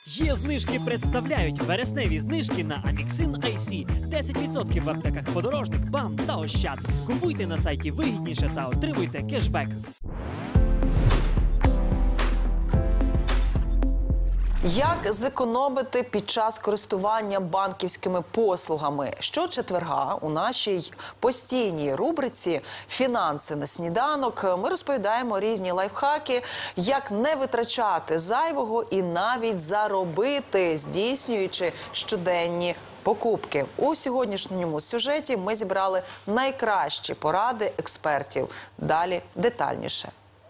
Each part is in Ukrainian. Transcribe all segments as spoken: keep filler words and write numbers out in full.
Є знижки представляють вересневі знижки на Аміксин Ай Сі. десять відсотків в аптеках Подорожник, БАМ та Ощад. Купуйте на сайті вигідніше та отримуйте кешбек. Як зекономити під час користування банківськими послугами? Щочетверга у нашій постійній рубриці «Фінанси на сніданок» ми розповідаємо різні лайфхаки, як не витрачати зайвого і навіть заробити, здійснюючи щоденні покупки. У сьогоднішньому сюжеті ми зібрали найкращі поради експертів. Далі детальніше.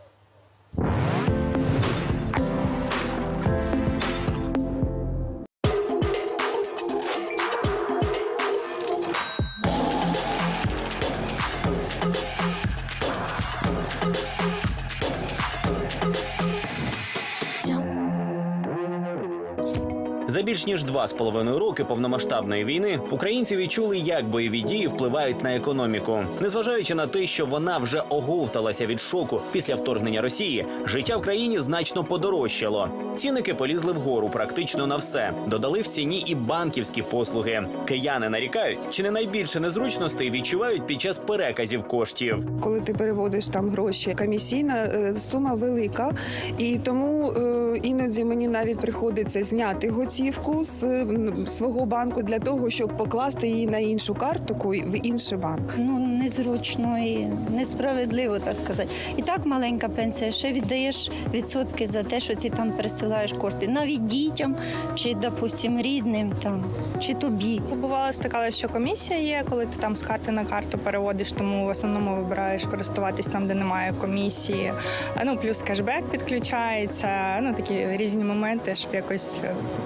За більш ніж два з половиною роки повномасштабної війни українці відчули, як бойові дії впливають на економіку. Незважаючи на те, що вона вже оговталася від шоку після вторгнення Росії, життя в країні значно подорожчало. Цінники полізли вгору практично на все. Додали в ціні і банківські послуги. Кияни нарікають, чи не найбільше незручностей відчувають під час переказів коштів. Коли ти переводиш там гроші, комісійна сума велика, і тому е, іноді мені навіть приходиться зняти готівку з свого банку для того, щоб покласти її на іншу карту в інший банк. Ну, незручно і несправедливо, так сказати. І так маленька пенсія, ще віддаєш відсотки за те, що ти там пересилаєш кошти. Навіть дітям, чи, допустим, рідним, там, чи тобі. Бувало, стикалося, що комісія є, коли ти там з карти на карту переводиш, тому в основному вибираєш користуватись там, де немає комісії. Ну, плюс кешбек підключається, ну, такі різні моменти, щоб якось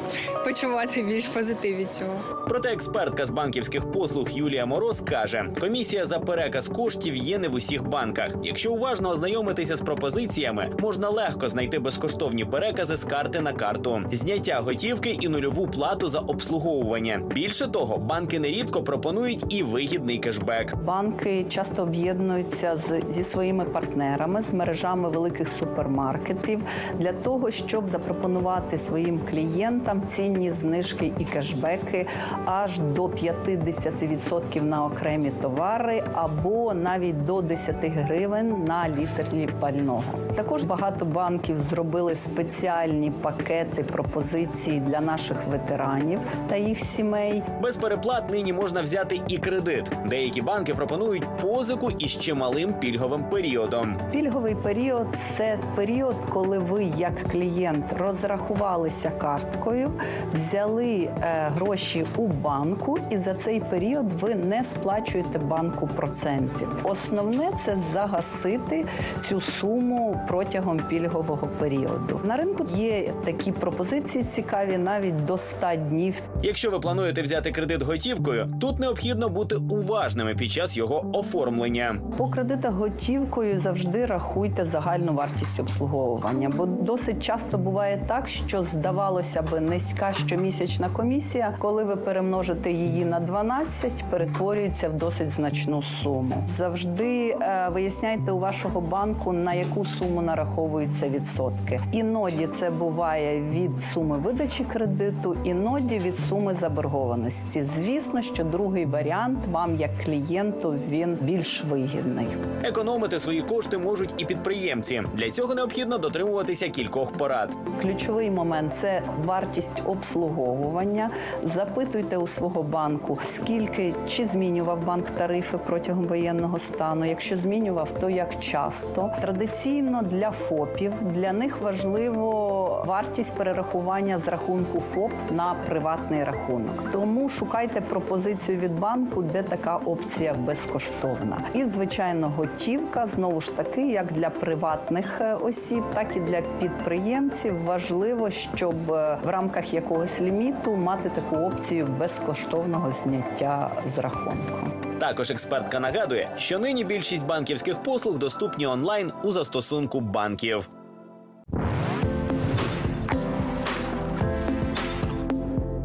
почувати більш позитив від цього. Проте експертка з банківських послуг Юлія Мороз каже, комісія за переказ коштів є не в усіх банках. Якщо уважно ознайомитися з пропозиціями, можна легко знайти безкоштовні перекази з карти на карту, зняття готівки і нульову плату за обслуговування. Більше того, банки нерідко пропонують і вигідний кешбек. Банки часто об'єднуються з, зі своїми партнерами, з мережами великих супермаркетів для того, щоб запропонувати своїм клієнтам цінні знижки і кешбеки аж до п'ятдесят відсотків на окремі товари або навіть до десять гривень на літр пального. Також багато банків зробили спеціальні пакети пропозицій для наших ветеранів та їх сімей. Без переплат нині можна взяти і кредит. Деякі банки пропонують позику із чималим пільговим періодом. Пільговий період – це період, коли ви як клієнт розрахувалися карткою, взяли е, гроші у банку і за цей період ви не сплачуєте банку процентів. Основне – це загасити цю суму протягом пільгового періоду. На ринку є такі пропозиції цікаві навіть до ста днів. Якщо ви плануєте взяти кредит готівкою, тут необхідно бути уважними під час його оформлення. По кредитах готівкою завжди рахуйте загальну вартість обслуговування, бо досить часто буває так, що здавалося би низька щомісячна комісія, коли ви перемножите її на дванадцять, перетворюється в досить значну суму. Завжди е, виясняйте у вашого банку, на яку суму нараховуються відсотки. Іноді це буває від суми видачі кредиту, іноді від суми заборгованості. Звісно, що другий варіант вам як клієнту він більш вигідний. Економити свої кошти можуть і підприємці. Для цього необхідно дотримуватися кількох порад. Ключовий момент – це вартість обслуговування. Запитуйте у свого банку, скільки, чи змінював банк тарифи протягом воєнного стану. Якщо змінював, то як часто. Традиційно для ФОПів, для них важливо вартість перерахування з рахунку ФОП на приватний рахунок. Тому шукайте пропозицію від банку, де така опція безкоштовна. І, звичайно, готівка, знову ж таки, як для приватних осіб, так і для підприємців. Важливо, щоб в рамках якогось ліміту мати таку опцію безкоштовного зняття з рахунку. Також експертка нагадує, що нині більшість банківських послуг доступні онлайн у застосунку банків.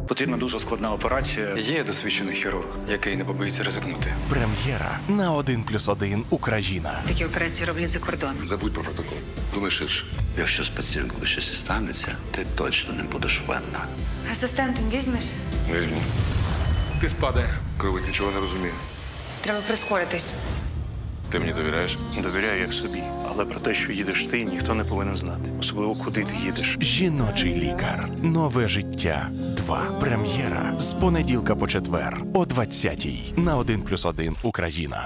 Потрібна дуже складна операція. Є досвідчений хірург, який не побоїться ризикнути. Прем'єра на один плюс один Україна. Такі операції роблять за кордоном. Забудь про протокол. Думай ширше. Якщо з пацієнткою щось і станеться, ти точно не будеш винна. Асистентом візьмеш? Візьму. Ти спадай. Кровик нічого не розуміє. Треба прискоритись. Ти мені довіряєш? Довіряю як собі. Але про те, що їдеш ти, ніхто не повинен знати. Особливо, куди ти їдеш. Жіночий лікар. Нове життя. Два. Прем'єра з понеділка по четвер о двадцятій на один плюс один Україна.